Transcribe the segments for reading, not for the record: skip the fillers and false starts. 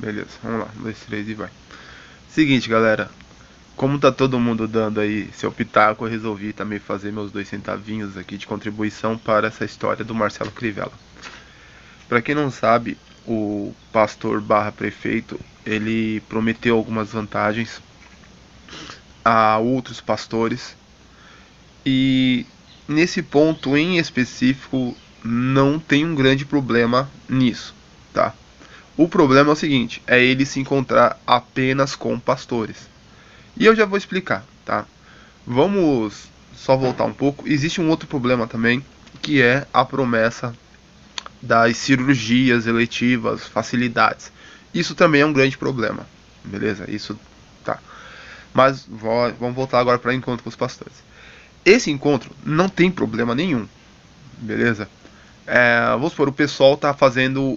Beleza, vamos lá. 1, 2, 3 e vai. Seguinte, galera. Como tá todo mundo dando aí seu pitaco, eu resolvi também fazer meus 2 centavinhos aqui de contribuição para essa história do Marcelo Crivella. Para quem não sabe, o pastor barra prefeito, ele prometeu algumas vantagens a outros pastores e nesse ponto em específico não tem um grande problema nisso, tá? O problema é o seguinte, é ele se encontrar apenas com pastores. E eu já vou explicar, tá? Vamos só voltar um pouco. Existe um outro problema também, que é a promessa das cirurgias eletivas, facilidades. Isso também é um grande problema, beleza? Isso tá. Mas vamos voltar agora para o encontro com os pastores. Esse encontro não tem problema nenhum, beleza? Vamos supor, o pessoal tá fazendo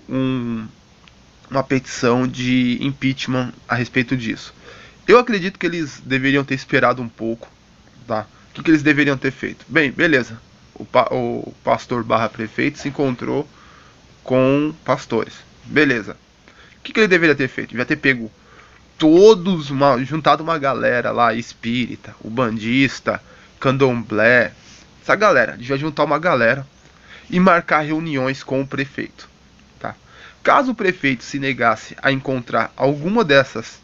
uma petição de impeachment a respeito disso. Eu acredito que eles deveriam ter esperado um pouco, tá? O que eles deveriam ter feito? Bem, beleza. O pastor barra prefeito se encontrou com pastores. Beleza. O que ele deveria ter feito? Devia ter pego todos, juntado uma galera lá, espírita, ubandista, candomblé, essa galera. Devia juntar uma galera e marcar reuniões com o prefeito, tá? Caso o prefeito se negasse a encontrar alguma dessas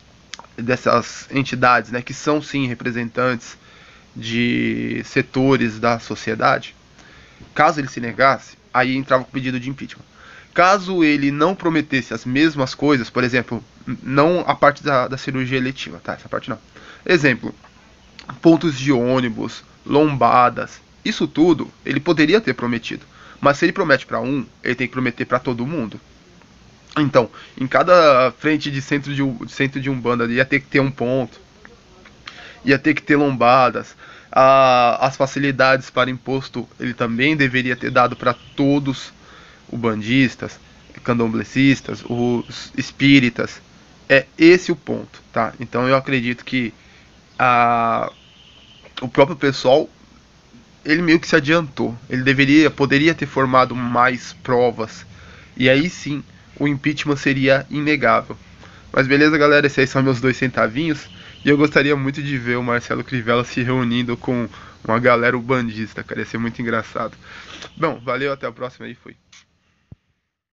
entidades, né, que são sim representantes de setores da sociedade, caso ele se negasse, aí entrava com o pedido de impeachment. Caso ele não prometesse as mesmas coisas, por exemplo, não a parte da cirurgia eletiva, tá? Essa parte não. Exemplo, pontos de ônibus, lombadas, isso tudo ele poderia ter prometido. Mas se ele promete para um, ele tem que prometer para todo mundo. Então, em cada frente de centro de Umbanda ia ter que ter um ponto, ia ter que ter lombadas, as facilidades para imposto ele também deveria ter dado para todos, ubandistas, candomblecistas, os espíritas. É esse o ponto, tá? Então eu acredito que o próprio pessoal, ele meio que se adiantou. Ele poderia ter formado mais provas, e aí sim o impeachment seria inegável. Mas beleza, galera, esses aí são meus 2 centavinhos. E eu gostaria muito de ver o Marcelo Crivella se reunindo com uma galera ubandista, cara. Ia ser muito engraçado. Bom, valeu, até a próxima aí, fui.